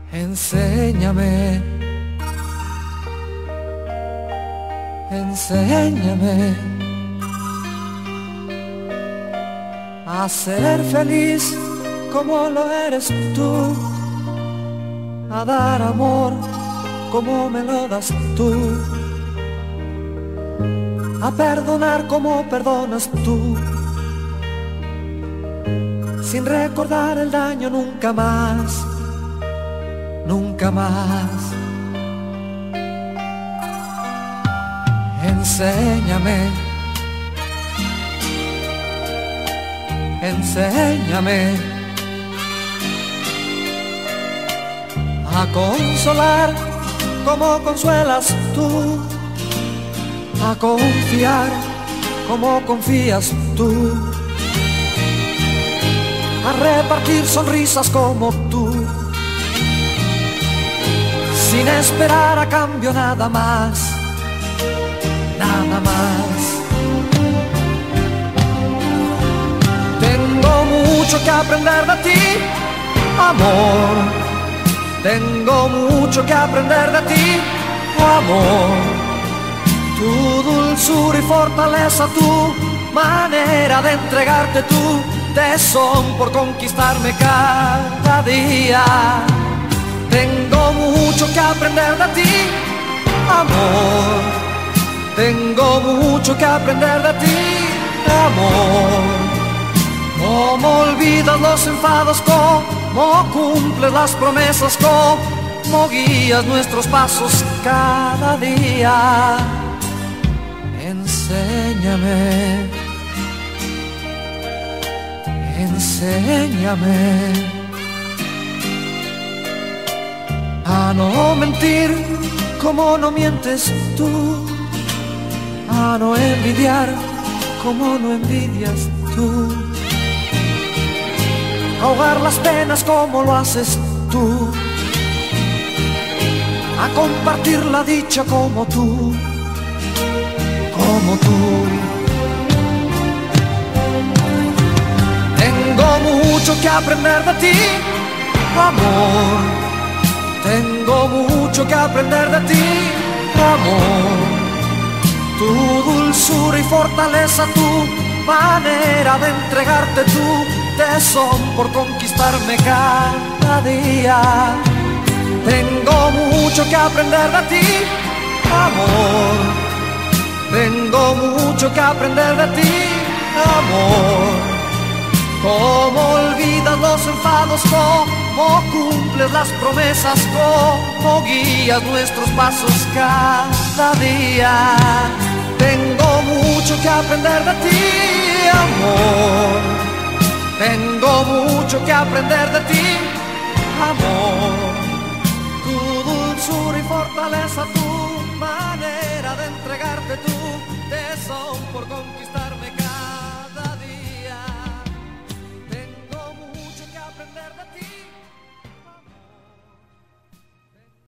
Enséñame, enséñame a ser feliz como lo eres tú, a dar amor como me lo das tú, a perdonar como perdonas tú, sin recordar el daño nunca más, nunca más. Enséñame, enséñame a consolar como consuelas tú, a confiar como confías tú, a repartir sonrisas como tú, sin esperar a cambio nada más, nada más. Tengo mucho que aprender de ti, amor. Tengo mucho que aprender de ti, amor. Tu dulzura y fortaleza, tu manera de entregarte, tu tesón por conquistarme cada día. Tengo mucho que aprender de ti, amor. Tengo mucho que aprender de ti, amor. Cómo olvidas los enfados, cómo cumples las promesas, cómo guías nuestros pasos cada día. Enséñame, enséñame a no mentir como no mientes tú, a no envidiar como no envidias tú, ahogar las penas como lo haces tú, a compartir la dicha como tú, como tú. Tengo mucho que aprender de ti, amor. Tengo mucho que aprender de ti, amor. Tu dulzura y fortaleza, tu manera de entregarte, tu tesón por conquistarme cada día. Tengo mucho que aprender de ti, amor. Tengo mucho que aprender de ti, amor. Cómo olvidas los enfados, cómo cumples las promesas, cómo guías nuestros pasos cada día. Tengo mucho que aprender de ti, amor. Tengo mucho que aprender de ti, amor. Tu dulzura y fortaleza, tu manera